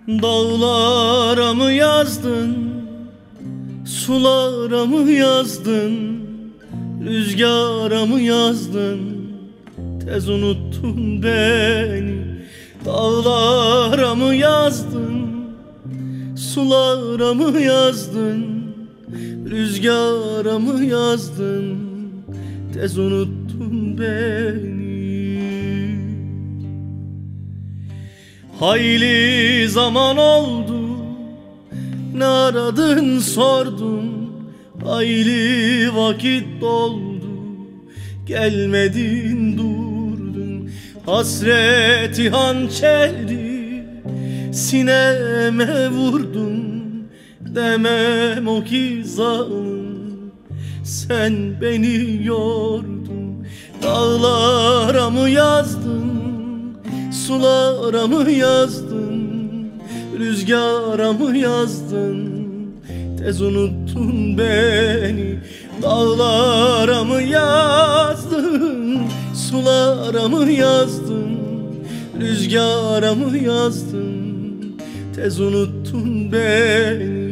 Dağlara mı yazdın, sulara mı yazdın, rüzgara mı yazdın, tez unuttun beni. Dağlara mı yazdın, sulara mı yazdın, rüzgara mı yazdın, tez unuttun beni. Hayli zaman oldu, ne aradın sordum, hayli vakit doldu, gelmedin durdun. Hasreti hançeri sineme vurdum, demem o ki zalim, sen beni yordun. Dağlara mı yazdın, sulara mı yazdın, rüzgara mı yazdın, tez unuttun beni. Dağlara mı yazdın, sulara mı yazdın, rüzgara mı yazdın, tez unuttun beni.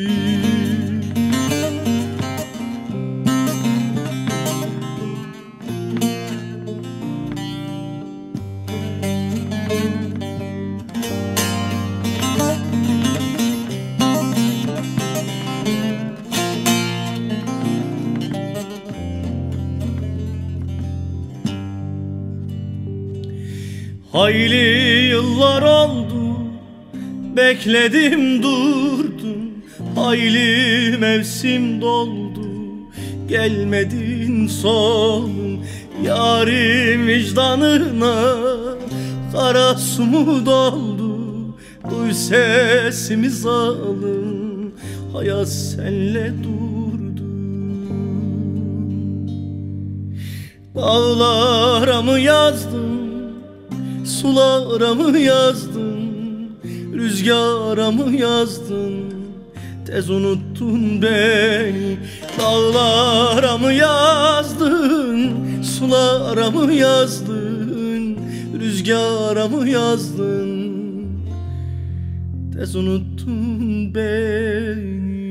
Hayli yıllar oldu, bekledim durdum, hayli mevsim doldu, gelmedin solum. Yarim vicdanına kara su mu doldu, duy sesimi zalim, hayat senle durdu. Dağlara mı yazdın, sulara mı yazdın, rüzgara mı yazdın, tez unuttun beni. Dağlara mı yazdın, sulara mı yazdın, rüzgara mı yazdın, tez unuttun beni.